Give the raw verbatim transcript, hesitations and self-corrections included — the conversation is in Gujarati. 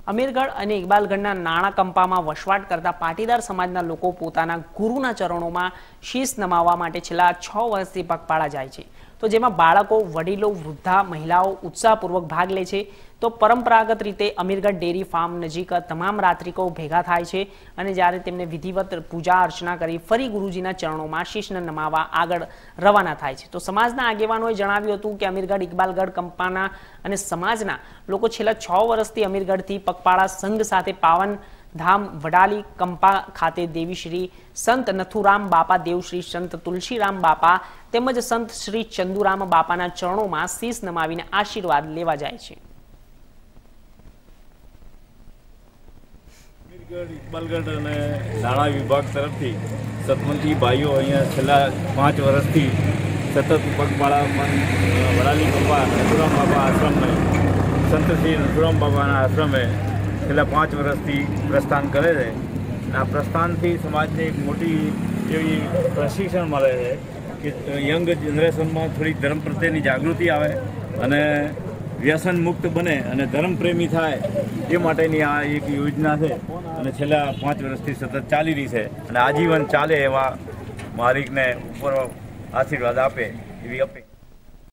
અમીરગઢ અને ઇકબાલગઢના નાણાં કંપામાં વસવાટ કરતા પાટીદાર સમાજના લોકો પોતાના ગુરુના ચરણોમાં શીશ નમાવવા માટે છેલ્લા છ વર્ષથી પગપાળા જાય છે, તો જેમાં બાળકો, વડીલો, વૃદ્ધા, મહિલાઓ ઉત્સાહપૂર્વક ભાગ લે છે। તો પરંપરાગત રીતે અમીરગઢ ડેરી ફાર્મ નજીક તમામ રાત્રિકો ભેગા થાય છે અને જ્યારે તેમને વિધિવત પૂજા અર્ચના કરી ફરી ગુરુજીના ચરણોમાં શીશ નમાવવા આગળ રવાના થાય છે। તો સમાજના આગેવાનોએ જણાવ્યું હતું કે અમીરગઢ ઇકબાલગઢ કંપાના અને સમાજના લોકો છેલ્લા છ વર્ષથી અમીરગઢથી પગપાળા સંઘ સાથે પાવન ધામ વડાલી કંપા ખાતે દેવી શ્રી સંત નથુરામ બાપા, દેવશ્રી સંત તુલસીરામ બાપા તેમજ સંત શ્રી ચંદુરામ બાપાના ચરણોમાં શીશ નમાવીને આશીર્વાદ લેવા જાય છે। ઇકબાલગઢ અને નાણાં વિભાગ તરફથી સતમંતી ભાઈઓ અહીંયા છેલ્લા પાંચ વર્ષથી સતત પગપાળા વડાલી કંપા નથુરામ બાપા આશ્રમે સંત શ્રી નથુરામ બાપાના આશ્રમે છેલ્લા પાંચ વર્ષથી પ્રસ્થાન કરે છે। આ પ્રસ્થાનથી સમાજને એક મોટી એવી પ્રશિક્ષણ મળે છે કે યંગ જનરેશનમાં થોડી ધર્મ પ્રત્યેની જાગૃતિ આવે અને વ્યસન મુક્ત બને અને ધર્મપ્રેમી થાય એ માટેની આ એક યોજના છે અને છેલ્લા પાંચ વર્ષથી સતત ચાલી રહી છે અને આજીવન ચાલે એવા માલિકને ઉપર આશીર્વાદ આપે એવી અપેક્ષા।